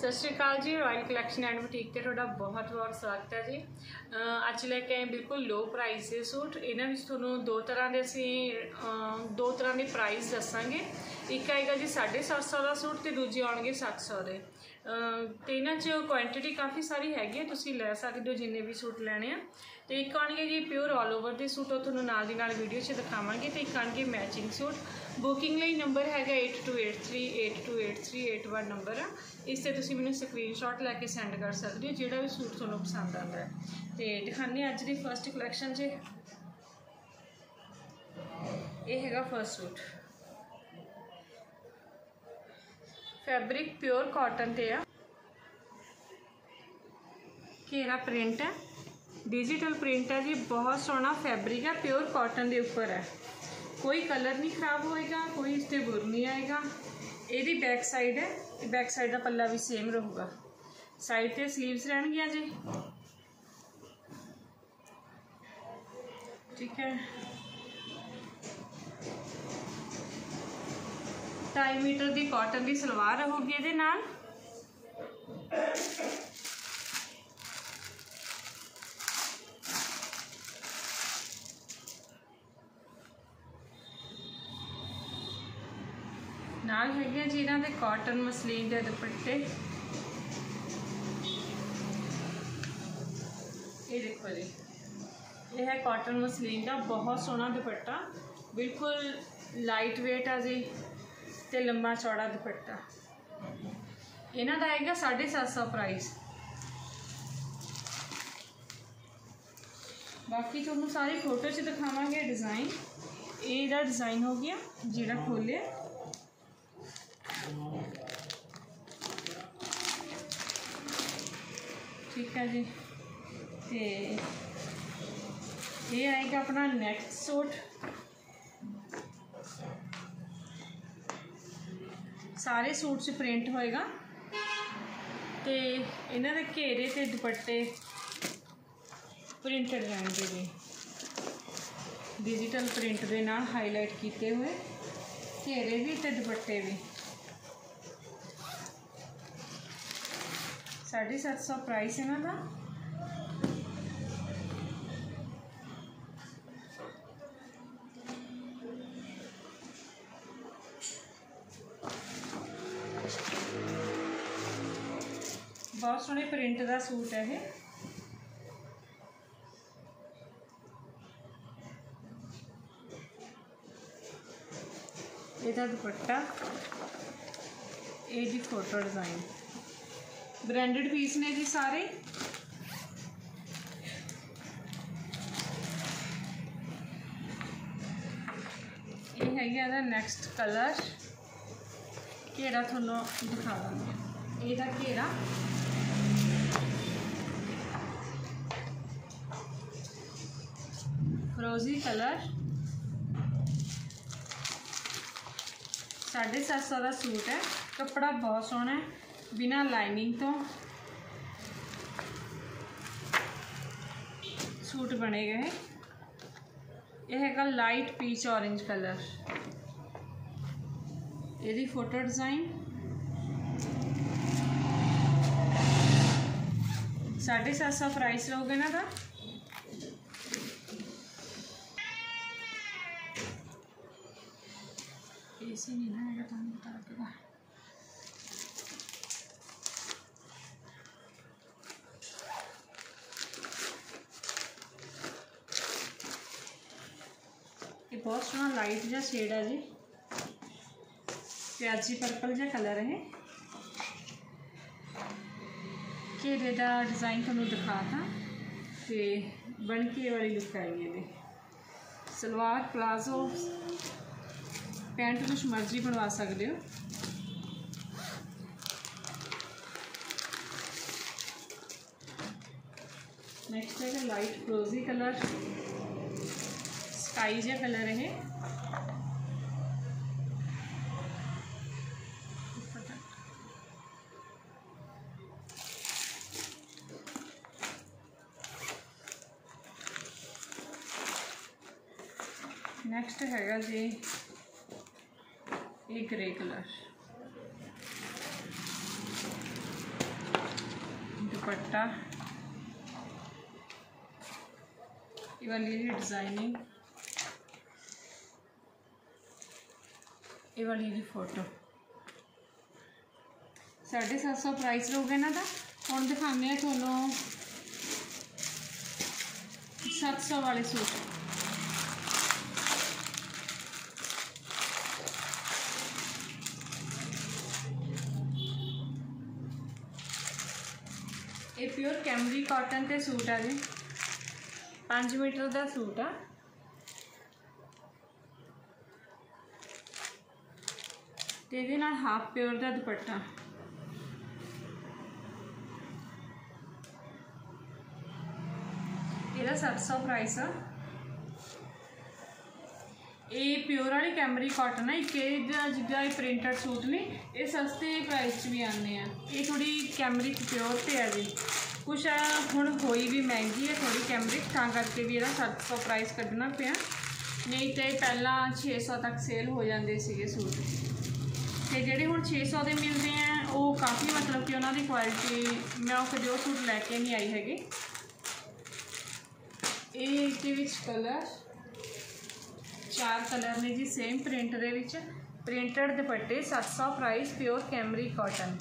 सत श्री अकाल जी। रॉयल कलैक्शन एंड बुटीक ते तुहाडा बहुत बहुत स्वागत है जी। अज लैके आए बिल्कुल लो प्राइस के सूट। इन्हां विच तुहानूं दो तरह के प्राइस दसांगे। एक आएगा जी 750 का सूट तो दूजे आउणगे 700 के। तो इन्हां च क्वांटिटी काफ़ी सारी हैगी है, तुसीं लै सकदे हो जिन्ने भी सूट लैणे आ। तो एक आउणगे जी प्योर ऑल ओवर के सूट, वो तुहानूं नाल दी नाल वीडियो च दिखावांगे। तो एक आउणगे मैचिंग सूट। बुकिंग लई नंबर हैगा 8283828381 नंबर आ। इस ते तुसीं मैनूं स्क्रीनशॉट लैके सेंड कर सकते हो जिहड़ा भी सूट तुहानूं पसंद आता है। तो दिखाने अज दी फर्स्ट कलैक्शन च ये हैगा first suit. Fabric pure cotton ते आ, घेरा प्रिंट है, डिजिटल प्रिंट है जी, बहुत सोहना फैब्रिक है, प्योर कॉटन के उपर है। कोई कलर नहीं खराब होएगा, कोई इस पर बुर नहीं आएगा। यदी बैक साइड है, बैक साइड का पल्ला भी सेम रहूगा। साइड ते स्लीव्स रहनगियां जी, ठीक है। 2.5 मीटर की कॉटन की सलवार रहूगी ये नाल। नाल है जी इन्हां दे कॉटन मसलीन के दुपट्टे। ये देखो जी, ये है कॉटन मसलीन का बहुत सोहना दुपट्टा, बिल्कुल लाइट वेट है जी, ते लंबा चौड़ा दुपट्टा। इन्हां दा आएगा 750 प्राइस। बाकी तुहानूं सारी फोटो च दिखावांगे डिज़ाइन। ये डिज़ाइन हो गया जिहड़ा खोलिया, ठीक है जी। तो ये आएगा अपना नेक्स्ट सूट। सारे सूट से प्रिंट होएगा। तो इन्हां दे घेरे ते दुपट्टे प्रिंटेड रहेंगे जी, डिजिटल प्रिंट के नाल हाईलाइट किए हुए घेरे भी ते दुपट्टे भी। 750 प्राइस इन्हां दा। बहुत सोहने प्रिंट का सूट है ये। ਇਹਦਾ दुपट्टा, ये जी फोटो डिज़ाइन। ब्रांडेड पीस ने जी सारे। ये है नैक्सट कलर। घेरा थोनों दिखा देंगे। ਇਹਦਾ घेरा फिरोजी कलर। 750 का सूट है। कपड़ा बहुत सोहना है, बिना लाइनिंग तो सूट बने गए। यह है लाइट पीच ऑरेंज कलर। यदि फोटो डिज़ाइन 750 प्राइस रहोगे ना का। ऐसे नहीं ना है तो बता देगा। ये बहुत सोहना लाइट जा शेड है जी, प्याजी पर्पल जा कलर है। घेरे का डिज़ाइन तुहानूं दिखाता तो बनके वाली लुक आई है। सलवार प्लाजो पैंट कुछ मर्जी बनवा सकते हो। नेक्स्ट है लाइट फिरोजी कलर, स्काई जा कलर है। नेक्स्ट हैगा जी ये ग्रे कलर। दुपट्टा, ये वाली डिजाइनिंग, ये वाली फोटो। 750 प्राइस होगा इन्हां दा। हुण दिखाने हैं तुहानूं 700 वाले सूट। ये प्योर कैमरी कॉटन के सूट है जी, 5 मीटर का सूट आ। ते इहदे नाल हाफ प्योर का दुपट्टा। ਇਹਦਾ 700 प्राइस आ। ये प्योर वाली कैमरी कॉटन है। एक जिदा प्रिंटेड सूट ने ये सस्ते प्राइस भी आने हैं। ये थोड़ी कैमरिक प्योर पे है जी, कुछ हुण होई भी महंगी है थोड़ी कैमरिक, तां करके भी ये 700 प्राइस कढ़ना पिया, नहीं तो पहला 600 तक सेल हो जाते सीगे सूट। तो जेडे हुण 600 के मिलते हैं वो काफ़ी मतलब कि उन्होंने क्वालिटी, मैं कभी वो सूट लैके नहीं आई हैगी। ये कलर 4 कलर ने जी, सेम प्रिंट दे विच, प्रिंटेड दुपट्टे, 700 प्राइस, प्योर कैमरी कॉटन।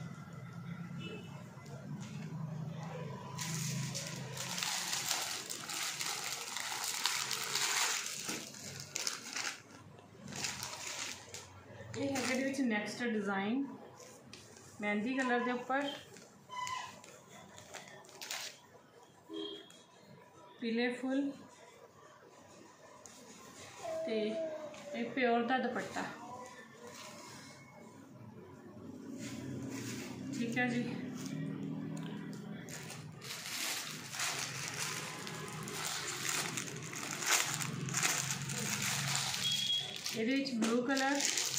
ये है दे विच नैक्सट डिज़ाइन मेहंदी कलर के उपर, पीले फुल ते एक प्योर का दुपट्टा। ठीक है जी। ये ब्लू कलर,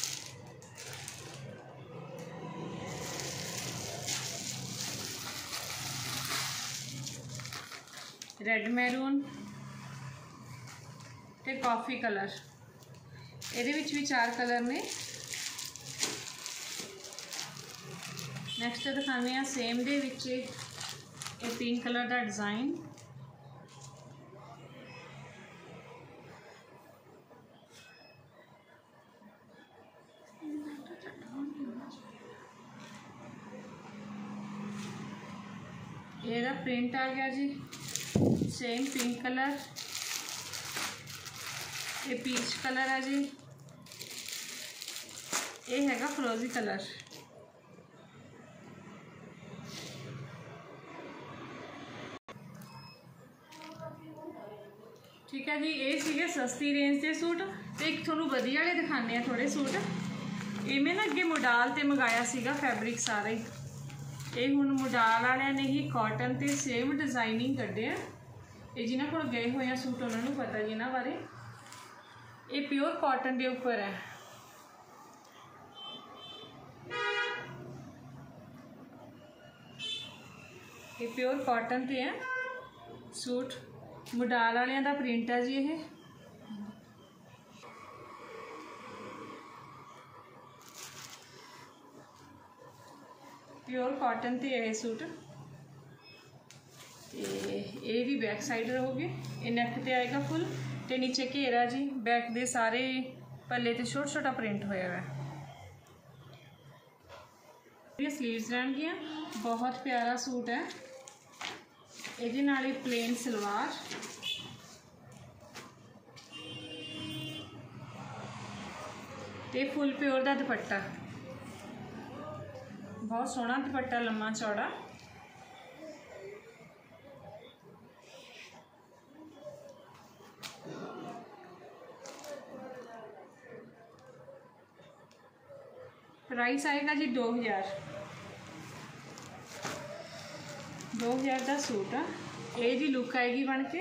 रेड मैरून ते कॉफ़ी कलर। ये भी 4 कलर ने। नैक्सट दिखाने सेम दे विच ये पिंक कलर का डिज़ाइन, ये प्रिंट आ गया जी, सेम पिंक कलर, ये पीच कलर है जी, ये हैगा फिरोजी कलर। ठीक है जी। ये सीगे सस्ती रेंज के सूट। तो एक थोनू वधिया वाले दिखाने थोड़े सूट। इवें ना अगे मोडाल ते मंगाया सीगा फैब्रिक सारे, ये हुण मोडाल वाले ने ही कॉटन ते सेम डिजाइनिंग कढ़े। ये जिन्होंने को गए हुए सूट उन्होंने पता जी इन्होंने बारे। ये प्योर कॉटन के उपर है, ये प्योर कॉटन ते है सूट। मोडाल वालियां दा प्रिंट है जी। ये प्योर कॉटन ते है सूट। ये भी बैक साइड रहोगी, ये नैक ते आएगा फुल, ते नीचे घेरा जी, बैक दे सारे पल्ले ते छोटा छोटा प्रिंट होया है। ये स्लीव्स रहनगियां, बहुत प्यारा सूट है। ये नाल प्लेन सलवार, ते फुल प्योर का दुपट्टा, बहुत सोहना दुपट्टा, लम्मा चौड़ा। प्राइस आएगा जी 2000 का सूट आ। ये जी लुक आएगी बन के।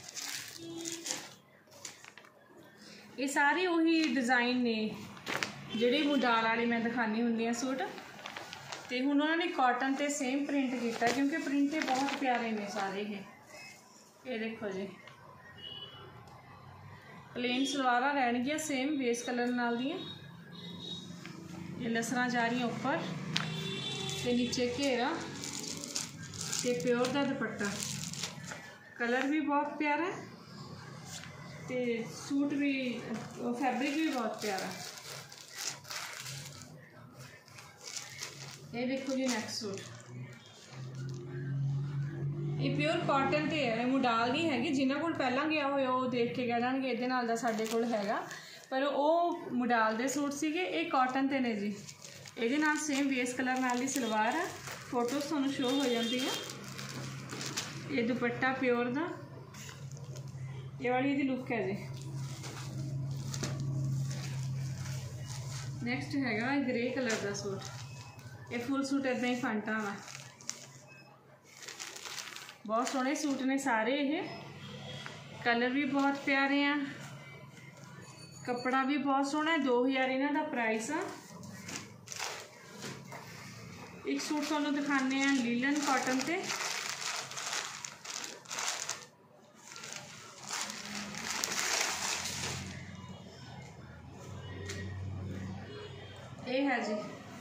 ये सारे उही डिज़ाइन ने जिहड़े मोडाल वाले मैं दिखानी हुंदी सूट। तो हुण उन्होंने कॉटन ते सेम प्रिंट किया, क्योंकि प्रिंट बहुत प्यारे ने सारे। ये देखो जी, प्लेन सलवारा रहनगियां सेम बेस कलर नाल दियां। ये लसरां जा रही ऊपर, ते नीचे घेरा, ते प्योर का दुपट्टा, कलर भी बहुत प्यारा है ते सूट भी फैब्रिक भी बहुत प्यारा। ये देखो जी नेक्स्ट सूट, ये प्योर कॉटन ते है, मुडाल नहीं हैगी। जिन्होंने कोल पहला गया होया वो देख के कह जाएंगे इहदे नाल दा साडे कोल हैगा, पर वो मुडाल दे सूट सीगे, ये कॉटन ते ने जी। ये नाल सेम बेस कलर नाल ही सलवार है, फोटोज तुहानूं शो हो जाती है। ये दुपट्टा प्योर दा, ये वाली इसकी लुक है जी। नैक्सट हैगा ग्रे कलर का सूट, ये फुल सूट इदा ही फंटा वा, बहुत सोहने सूट ने सारे। ये कलर भी बहुत प्यारे हैं, कपड़ा भी बहुत सोहना है। 2000 इन्हां दा प्राइस आ। एक सूट तुहानूं दिखाने हैं लीलन कॉटन ते, ये है जी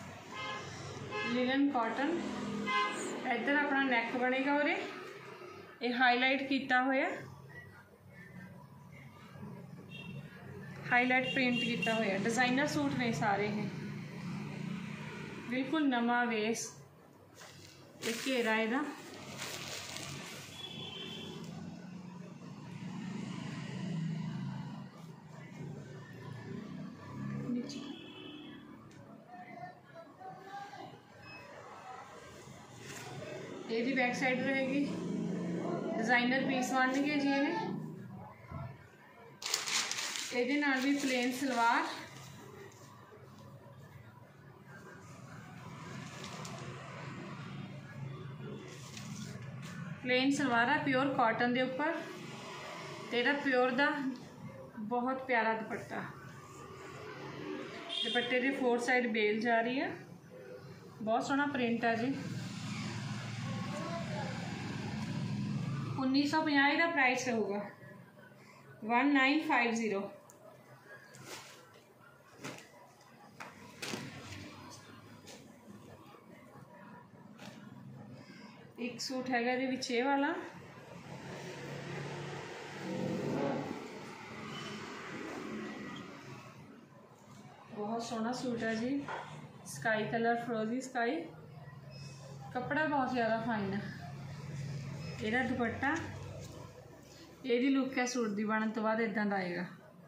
लीलन कॉटन। इधर अपना नैक बनेगा और ये हाईलाइट किया होया, हाईलाइट प्रिंट किया होया। डिजाइनर सूट ने सारे हैं, बिल्कुल नवा वेस। एक घेरा इहदा, ये बैक साइड रहेगी। डिजाइनर पीस बनके जी, ये नाल भी प्लेन सलवार, प्लेन सलवार है प्योर कॉटन के उपर, तेरा प्योर दा बहुत प्यारा दुपट्टा। दुपट्टे की 4 साइड बेल जा रही है, बहुत सोहना प्रिंट है जी। 1950 का प्राइस रहूगा, 1950। एक सूट हैगा जी विच ये वाला, बहुत सोहना सूट है जी। स्काई कलर, फ्रोजी स्काई, कपड़ा बहुत ज़्यादा फाइन है। ਇਹਦਾ दुपट्टा, ਇਹਦੀ लुक है सूट की बनने तो बाद इदां दा आएगा।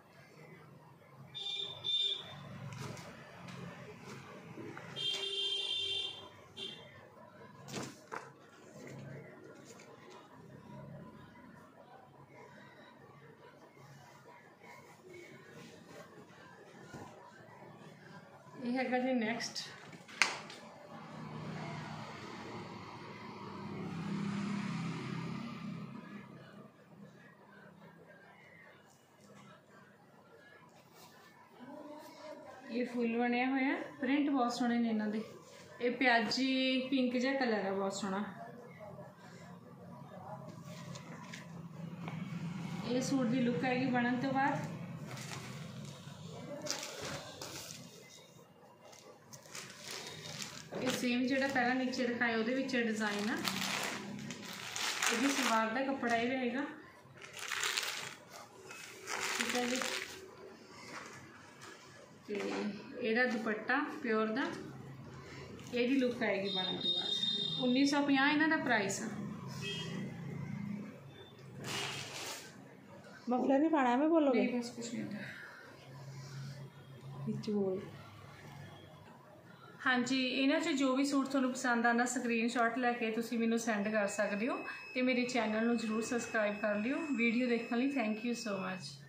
ये हैगा जी नैक्सट, ये फुल बनया होया, प्रिंट बहुत सोहने ने इन्हां दे। ये प्याजी पिंक जिहा कलर है, बहुत सोहना। ये सूट की लुक आएगी बनने तो बाद। ये सेम जो पहला नीचे दिखाया वो डिजाइन है, ये सलवार का कपड़ा ही रहेगा, ठीक है जी। तो यदा दुपट्टा प्योर का, यही लुक आएगी बनने तो बाद। 1950 इन्हां दा प्राइस है। मफलर नहीं पाना है, बोलोगे? बस कुछ नहीं होता। बोल हाँ जी, इन्हां च जो भी सूट तुहानूं पसंद आना स्क्रीनशॉट लैके तुसीं मैनूं सेंड कर सकते हो, तो मेरे चैनल नूं जरूर सबसक्राइब कर लियो। वीडियो देखने लई थैंक यू सो मच।